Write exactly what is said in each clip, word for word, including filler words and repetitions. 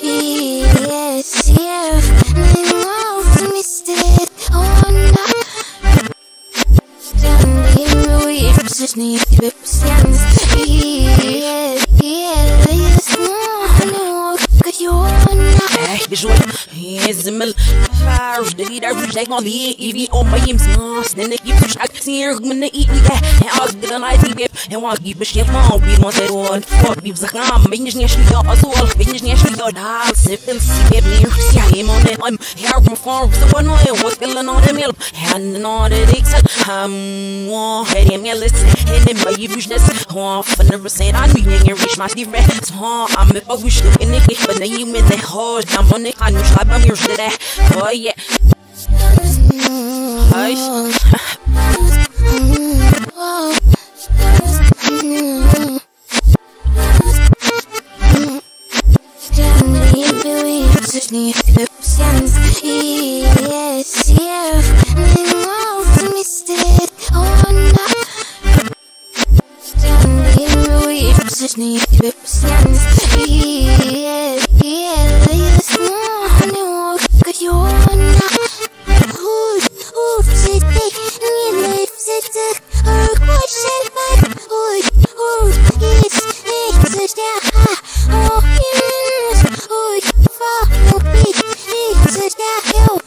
Yes, yeah, I know, missed it. Oh, no. Standing with Sydney, Reversings. Yeah, yeah, yes, no, I know, cause you're not. بجوال يزمل فارج دليل عرج لك ما بيه يبي أم يمسناس دنك يفشعك سيرك من إيديه أقدر أنا يبي هواقي بشيء ما بي ما تروح فوق بي بزخام بينجني أشلي أصول بينجني أشلي دار سيفن سيب نيرسي هيمون I'm here from far so no what's going on in and not it excel um head in your list head in my business off and never said I mean you reach my difference I'm a wish to in it but then you in the hard I'm on it I know I'm I'm yours today oh yeah yes, yeah, I know, missed it. Oh, no. Standing with Sydney, Reversings. Yeah, yeah, yes, no, I know, cause you're not. Who's, who's it? Me lives it. Her question, but who's, who's, it's, it's, yeah. Oh, yes, who's, for, big, it's, yeah, yo.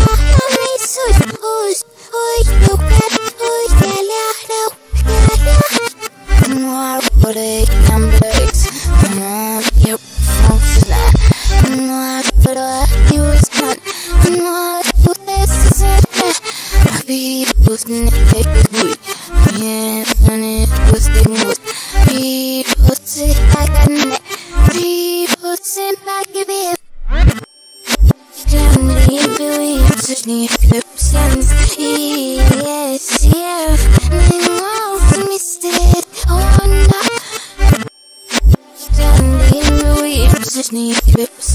Reversings. Yes, yeah, I know, missed it. Oh, no. Standing with Sydney,